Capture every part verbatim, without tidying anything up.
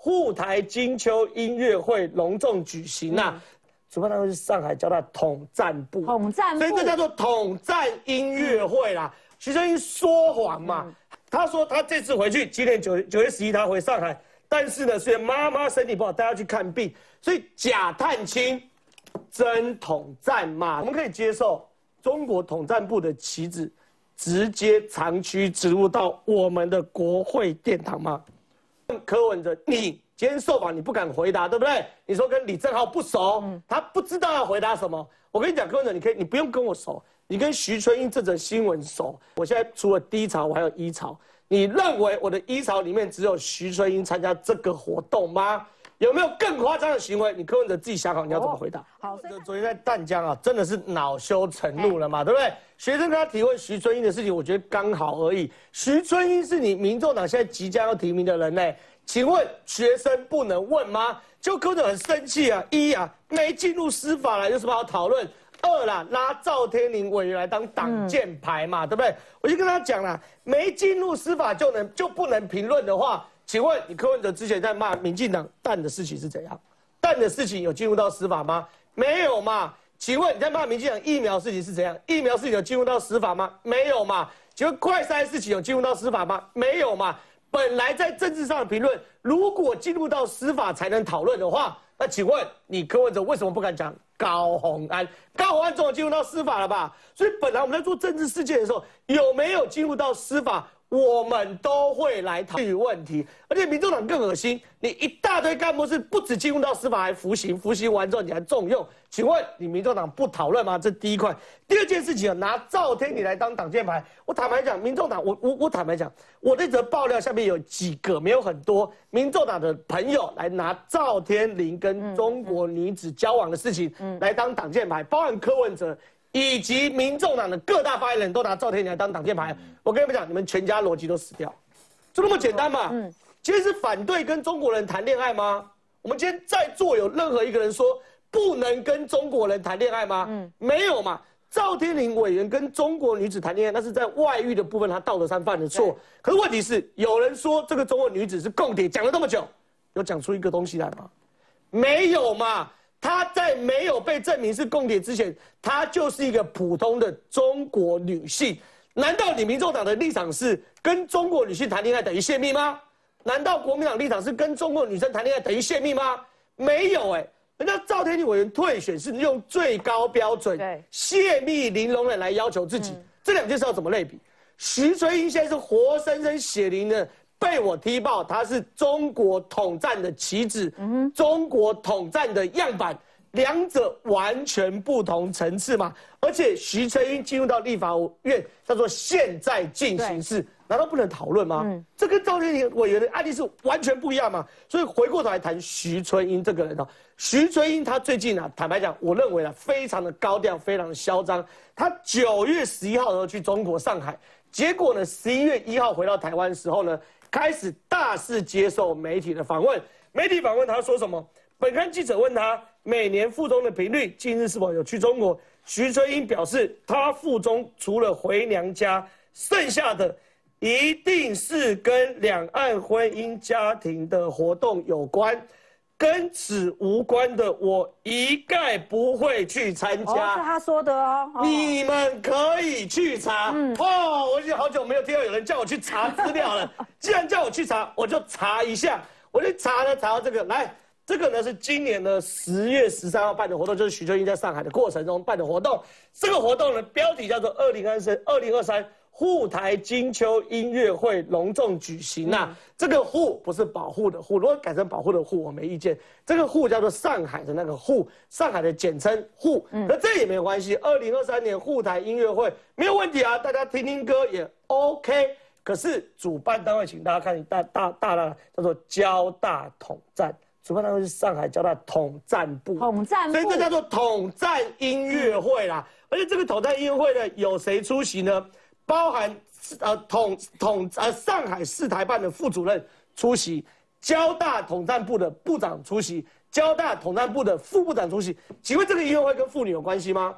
沪台金秋音乐会隆重举行啊。嗯 主办单位是上海交大统战部， 统战部， 所以这叫做统战音乐会啦。徐春英说谎嘛，嗯、他说他这次回去，今年九九月十一他回上海，但是呢，虽然妈妈身体不好，带他去看病，所以假探亲，真统战嘛。我们可以接受中国统战部的旗帜直接长驱直入到我们的国会殿堂吗？柯文哲，你。 今天受访你不敢回答，对不对？你说跟李正皓不熟，嗯、他不知道要回答什么。我跟你讲，柯文哲，你可以，你不用跟我熟，你跟徐春英这则新闻熟。我现在除了低潮，我还有一潮。你认为我的一潮里面只有徐春英参加这个活动吗？有没有更夸张的行为？你柯文哲自己想好你要怎么回答。哦、好，昨天在淡江啊，真的是恼羞成怒了嘛，对不对？学生跟他提问徐春英的事情，我觉得刚好而已。徐春英是你民众党现在即将要提名的人呢。 请问学生不能问吗？就柯文哲很生气啊！一啊，没进入司法了，有什么好讨论？二啦，拉赵天麟委员来当挡箭牌嘛，嗯、对不对？我就跟他讲了，没进入司法就能就不能评论的话，请问你柯文哲之前在骂民进党蛋的事情是怎样？蛋的事情有进入到司法吗？没有嘛？请问你在骂民进党疫苗事情是怎样？疫苗事情有进入到司法吗？没有嘛？请问快筛事情有进入到司法吗？没有嘛？ 本来在政治上的评论，如果进入到司法才能讨论的话，那请问你柯文哲为什么不敢讲高虹安？高虹安总有进入到司法了吧？所以本来我们在做政治事件的时候，有没有进入到司法，我们都会来讨论问题。而且民众党更恶心，你一大堆干部是不止进入到司法，还服刑，服刑完之后你还重用，请问你民众党不讨论吗？这第一块。第二件事情啊，拿赵天麟来当挡箭牌，我坦白讲，民众党，我我我坦白讲，我这则爆料下面有几个，没有很多，民众党的朋友来拿赵天麟跟中国女子交往的事情来当挡箭牌，包含柯文哲。 以及民众党的各大发言人都拿赵天麟来当挡箭牌，我跟你们讲，你们全家逻辑都死掉，就那么简单嘛。嗯，今天是反对跟中国人谈恋爱吗？我们今天在座有任何一个人说不能跟中国人谈恋爱吗？嗯，没有嘛。赵天麟委员跟中国女子谈恋爱，那是在外遇的部分，他道德上犯的错。可是问题是，有人说这个中国女子是共谍，讲了这么久，有讲出一个东西来吗？没有嘛。 她在没有被证明是共谍之前，她就是一个普通的中国女性。难道你民众党的立场是跟中国女性谈恋爱等于泄密吗？难道国民党立场是跟中国女生谈恋爱等于泄密吗？没有哎、欸，人家赵天麟委员退选是用最高标准泄密零容忍来要求自己，嗯、这两件事要怎么类比？徐春英现在是活生生血淋的。 被我踢爆，他是中国统战的旗帜，嗯、中国统战的样板，两者完全不同层次嘛。而且徐春英进入到立法院，叫做现在进行式，难道不能讨论吗？嗯、这跟赵天麟委员的案例是完全不一样嘛。所以回过头来谈徐春英这个人哦，徐春英他最近啊，坦白讲，我认为啊，非常的高调，非常的嚣张。他九月十一号的时候去中国上海，结果呢，十一月一号回到台湾的时候呢。 开始大肆接受媒体的访问，媒体访问他说什么？本刊记者问他每年赴中的频率，近日是否有去中国？徐春英表示，他赴中除了回娘家，剩下的一定是跟两岸婚姻家庭的活动有关。 跟此无关的，我一概不会去参加。 哦，是他说的哦。哦你们可以去查。嗯、哦，我已经好久没有听到有人叫我去查资料了。既然叫我去查，我就查一下。我就查了，查到这个，来，这个呢是今年的十月十三号办的活动，就是徐春英在上海的过程中办的活动。这个活动呢，标题叫做二零二三二零二三。 沪台金秋音乐会隆重举行啊！嗯、这个沪不是保护的沪，如果改成保护的沪，我没意见。这个沪叫做上海的那个沪，上海的简称沪。嗯，可这也没有关系。二零二三年沪台音乐会没有问题啊，大家听听歌也 OK。可是主办单位，请大家看大大大大叫做交大统战，主办单位是上海交大统战部。 统战部， 所以这叫做统战音乐会啦。嗯、而且这个统战音乐会呢，有谁出席呢？ 包含呃统统呃上海市台办的副主任出席，交大统战部的部长出席，交大统战部的副部长出席。请问这个音乐会跟妇女有关系吗？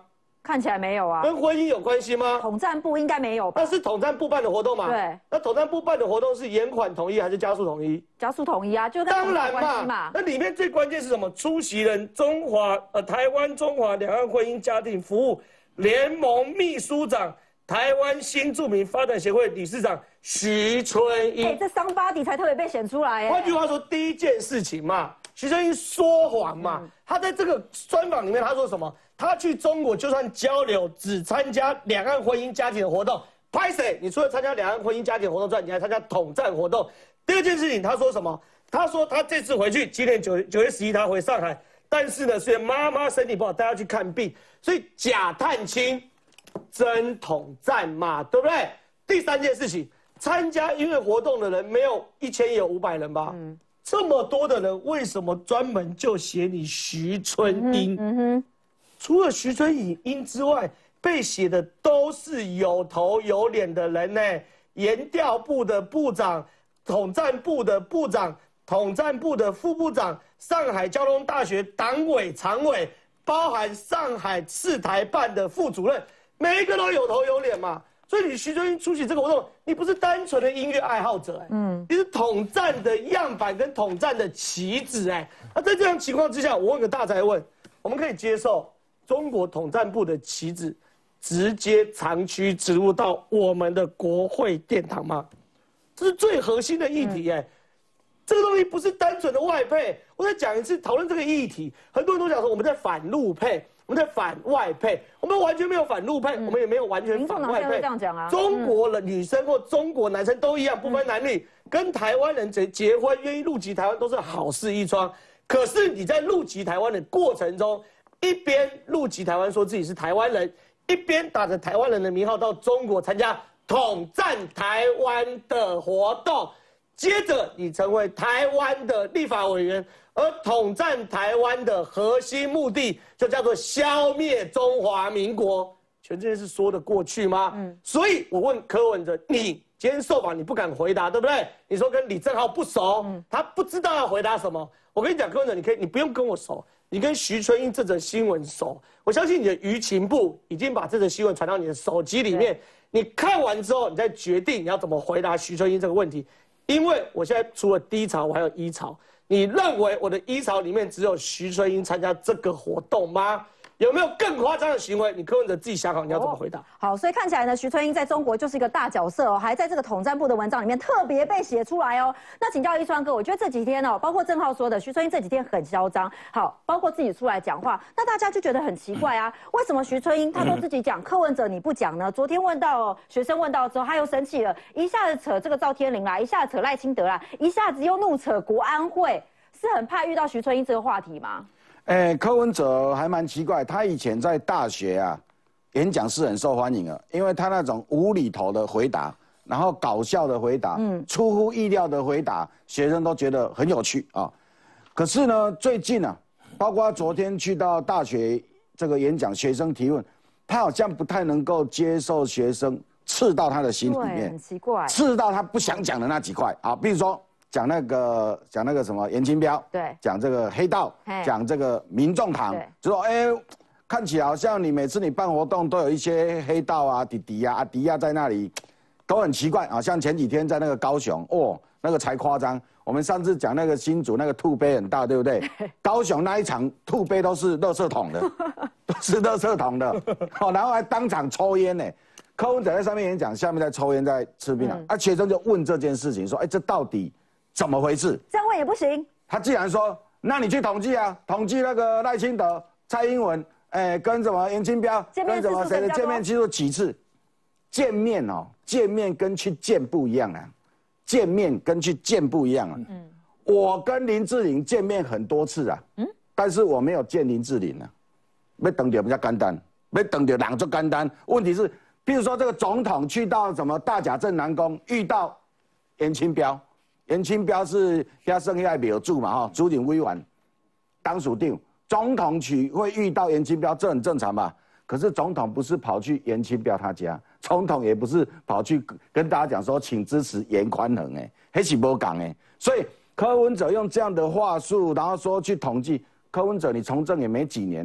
看起来没有啊。 跟婚姻有关系吗？ 统战部应该没有吧？ 那是统战部办的活动嘛？ 对。 那统战部办的活动是延缓统一还是加速统一？ 加速统一啊，就跟当然嘛。 嘛那里面最关键是什么？出席人中华呃台湾中华两岸婚姻家庭服务联盟秘书长。 台湾新住民发展协会理事长徐春英， 哎，这桑巴迪才特别被选出来。 换句话说，第一件事情嘛，徐春英说谎嘛。嗯、他在这个专访里面，他说什么？他去中国就算交流，只参加两岸婚姻家庭的活动。拍谁？你除了参加两岸婚姻家庭活动之外，你还参加统战活动。第二件事情，他说什么？他说他这次回去，今年九九月十一他回上海，但是呢，虽然妈妈身体不好，带他去看病，所以假探亲。 真统战嘛，对不对？第三件事情，参加音乐活动的人没有一千也有五百人吧？嗯，这么多的人，为什么专门就写你徐春英？嗯哼，除了徐春英之外，被写的都是有头有脸的人呢。研调部的部长、统战部的部长、统战部的副部长、上海交通大学党委常委，包含上海市台办的副主任。 每一个都有头有脸嘛，所以你徐春英出席这个活动，你不是单纯的音乐爱好者、欸，嗯，你是统战的样板跟统战的棋子、欸，哎，那在这样情况之下，我问个大哉问，我们可以接受中国统战部的棋子直接长驱直入到我们的国会殿堂吗？这是最核心的议题、欸，哎、嗯，这个东西不是单纯的外配。我再讲一次，讨论这个议题，很多人都讲说我们在反陆配。 我们在反外配，我们完全没有反陆配，嗯、我们也没有完全反外配。 这样讲啊， 中国的女生或中国男生都一样，不分男女，嗯、跟台湾人结结婚，愿意入籍台湾都是好事一桩。可是你在入籍台湾的过程中，一边入籍台湾说自己是台湾人，一边打着台湾人的名号到中国参加统战台湾的活动，接着你成为台湾的立法委员。 而统战台湾的核心目的就叫做消灭中华民国，全这件事说得过去吗？嗯，所以我问柯文哲，你今天受访你不敢回答，对不对？你说跟李正皓不熟，嗯、他不知道要回答什么。我跟你讲，柯文哲，你可以，你不用跟我熟，你跟徐春英这则新闻熟。我相信你的舆情部已经把这则新闻传到你的手机里面，你看完之后，你再决定你要怎么回答徐春英这个问题。因为我现在除了低潮，我还有一潮。 你认为我的一潮里面只有徐春英参加这个活动吗？有没有更夸张的行为？你柯文哲自己想好你要怎么回答。哦、 好，所以看起来呢，徐春英在中国就是一个大角色哦，还在这个统战部的文章里面特别被写出来哦。那请教一川哥，我觉得这几天哦，包括正皓说的，徐春英这几天很嚣张，好，包括自己出来讲话，那大家就觉得很奇怪啊，为什么徐春英他都自己讲，柯文哲你不讲呢？昨天问到、哦、学生问到之后，他又生气了，一下子扯这个赵天麟啦，一下子扯赖清德啦，一下子又怒扯国安会。 是很怕遇到徐春英这个话题吗？ 哎、欸，柯文哲还蛮奇怪，他以前在大学啊演讲是很受欢迎的，因为他那种无厘头的回答，然后搞笑的回答，嗯，出乎意料的回答，学生都觉得很有趣啊。可是呢，最近啊，包括昨天去到大学这个演讲，学生提问，他好像不太能够接受学生刺到他的心里面， 很奇怪， 刺到他不想讲的那几块啊，比如说。 讲那个讲那个什么严清标， 对， 讲这个黑道，讲这个民众党，就说哎、欸，看起来好像你每次你办活动都有一些黑道啊、弟弟啊、阿迪啊在那里，都很奇怪啊。像前几天在那个高雄，哦，那个才夸张。我们上次讲那个新竹那个吐杯很大，对不对？高雄那一场吐杯都是垃圾桶的，都是垃圾桶的，哦，然后还当场抽烟呢。柯文哲在上面演讲，下面在抽烟在吃槟榔，嗯、啊，学生就问这件事情，说，哎、欸，这到底？ 怎么回事？ 这样问也不行。 他既然说，那你去统计啊，统计那个赖清德、蔡英文，哎、欸，跟什么严清标，跟什么谁的见面次数几次？见面哦，见面跟去见不一样啊，见面跟去见不一样啊。嗯，我跟林志玲见面很多次啊，嗯，但是我没有见林志玲啊。要等到比较简单，要等到人就简单。问题是，比如说这个总统去到什么大甲镇南宫，遇到严清标。 严清标是遐生遐庙主嘛，哈，主任委员当属长，总统去会遇到严清标，这很正常吧？可是总统不是跑去严清标他家，总统也不是跑去跟大家讲说，请支持严宽恒，哎，那是无讲哎。所以柯文哲用这样的话术，然后说去统计，柯文哲你从政也没几年啊，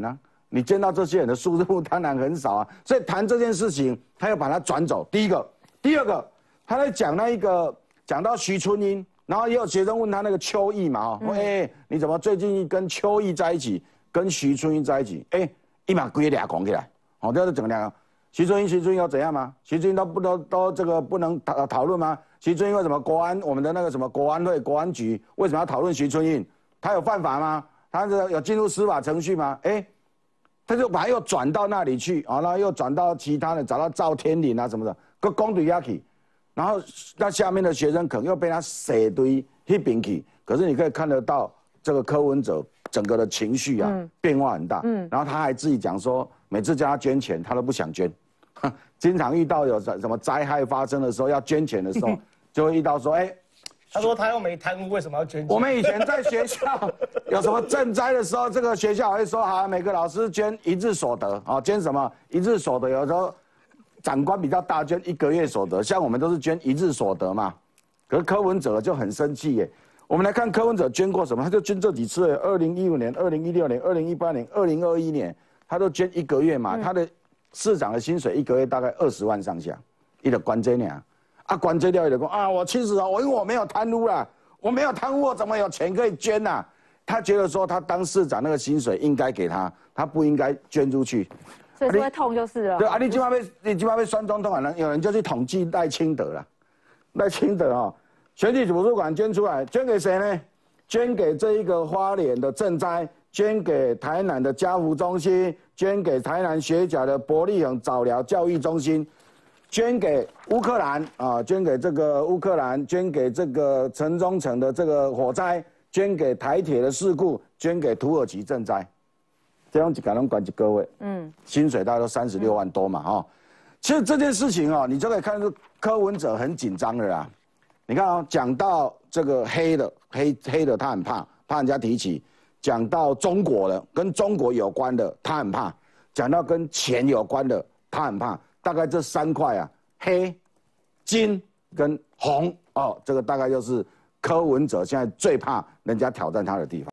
你见到这些人的数目当然很少啊。所以谈这件事情，他要把它转走。第一个，第二个，他在讲那一个讲到徐春英，然后也有学生问他那个邱毅嘛，哦，哎、嗯欸，你怎么最近跟邱毅在一起，跟徐春英在一起？哎、欸，一马归俩讲起来，哦，这是整个两个。徐春英，徐春英要怎样吗？徐春英都不都都这个不能讨讨论吗？徐春英为什么国安我们的那个什么国安会、国安局为什么要讨论徐春英？他有犯法吗？他这有进入司法程序吗？哎、欸，他就把他又转到那里去，啊，然后又转到其他的，找到赵天麟啊什么的，个公对下去，然后那下面的学生可能又被他写堆一边去。可是你可以看得到这个柯文哲整个的情绪啊、嗯、变化很大，嗯，然后他还自己讲说，每次叫他捐钱，他都不想捐。经常遇到有什么灾害发生的时候，要捐钱的时候，就会遇到说，哎、欸， 他说他又没贪污，为什么要捐钱？ 我们以前在学校有什么赈灾的时候，这个学校会说，好，每个老师捐一日所得，啊，捐什么一日所得？有时候长官比较大，捐一个月所得，像我们都是捐一日所得嘛。可是柯文哲就很生气耶。我们来看柯文哲捐过什么，他就捐这几次，二零一五年、二零一六年、二零一八年、二零二一年，他都捐一个月嘛，嗯、他的。市长的薪水一个月大概二十万上下，一个关这样，啊关这掉一个讲啊，我其实啊，我因为我没有贪污啦，我没有贪污，我怎么有钱可以捐呐、啊？他觉得说他当市长那个薪水应该给他，他不应该捐出去， 所以说会痛就是了。 对啊，你今晚被你今晚被酸中痛啊，有人就去统计赖清德了，赖清德啊、哦，选举图书馆捐出来，捐给谁呢？捐给这一个花莲的赈灾。捐给台南的家福中心，捐给台南学甲的伯利恒早疗教育中心，捐给乌克兰啊，捐给这个乌克兰，捐给这个城中城的这个火灾，捐给台铁的事故，捐给土耳其赈灾，这样子可能管几个位，嗯，薪水大概都三十六万多嘛，哈、哦。其实这件事情哦，你就可以看出柯文哲很紧张的啦。你看哦，讲到这个黑的黑黑的，他很怕，怕人家提起。讲到中国的，跟中国有关的，他很怕；讲到跟钱有关的，他很怕。大概这三块啊，黑、金跟红哦，这个大概就是柯文哲现在最怕人家挑战他的地方。